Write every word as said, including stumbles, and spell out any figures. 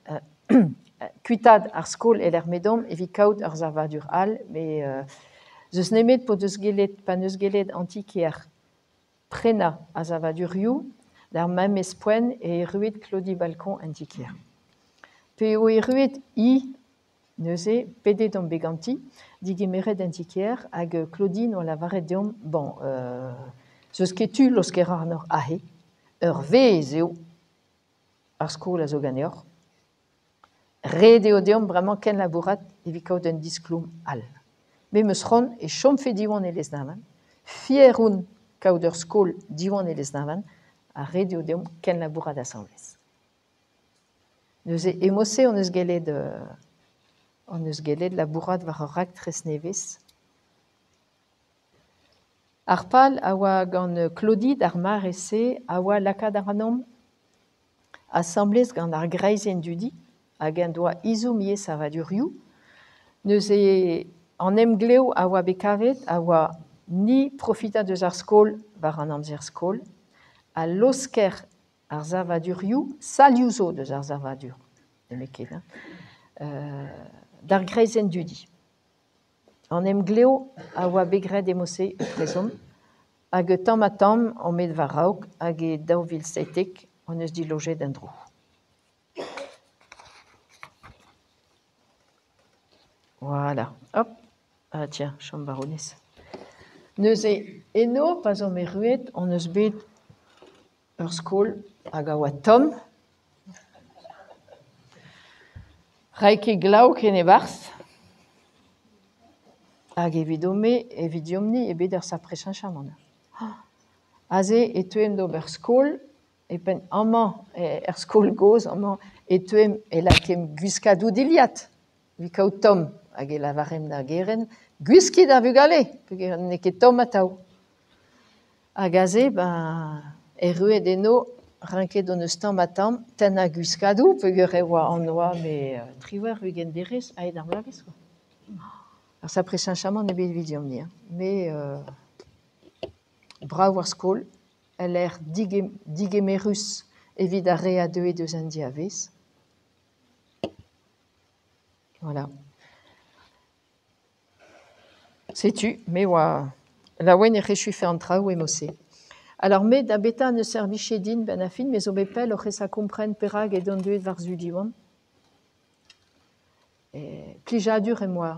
kuitad ar skol et l'ermedom evit kaout ar zavadur all, mais euh, zeus nemet po deus gelet, pa neus gelet antikier prena a zavadur you, d'ar mam espoen e ruet Claudie Balcon antikier. Pe o e ruet i neuze pede dom beganti, digimeret antikier, hag Claudie no la varet deom, bon, euh, zeus ketu losk er ar nor ahe, ur vez eo ar skol a zo ganeoc'h, re deo deom bremañ ken labourat evit kaout un diskloum all. Me meus ron e chomfe diwan e les navan, fier on kaout ur skol diwan e les navan, a re deo deom ken labourat asamblez. Neuze emose on eus gelet euh, on eus gelet labourat war ur rak tres nevez. Ar pal a oa gant Claudie d'ar mar ese a oa lakad ar anom asamblez gant ar greizen dudi hag en doa izoum ie savadurioù. Neuze an em gleo a oa bekavet a oa ni profita deus ar skol war an amzer skol, a losker ar zavadurioù, salioù zo deus ar zavadur, de leket, hein, euh, d'ar greizen dudi. An em gleo a oa begret emose e prezom, hag tamm a tamm on met war raok hag e daouvil seitek on eus di lojet d'un drou. Voilà, hop, ah tiens, chom baroness. Neuze eno, pas om e ruet, on eus bet ur skol hag a oa tomm, raik e glav ken e barth, hag evit ome, evit diomni e bet ur saprech chamon. Aze e teuem d'ober skol, e pen amañ er skol goz, amañ e teuem e lakem guskadou diliat, vi kaout tomm, hag e lavarem da geren, guskit a vugale, peogwir ne ket tomm atav. Hag aze, ben, e ruet eno, ranket on eus tamm a tamm, ten a guskadou, peogwir e oa an oa, me uh, triwer vugen derez, a ed ar blavez, quoi. Ar saprech chamon e bet evit diomni, hein. Me... Euh, brav war skol, el er digemerus evit a re a deux e deus an diavez. Voilà. Setu, me oa... La oen e c'hechufe an traoù emose. Alors, me da beta ne serviche din ben a fin, me zo bepel o c'hesa kompren perag e don deuet war zu diwan. Plijadur e moa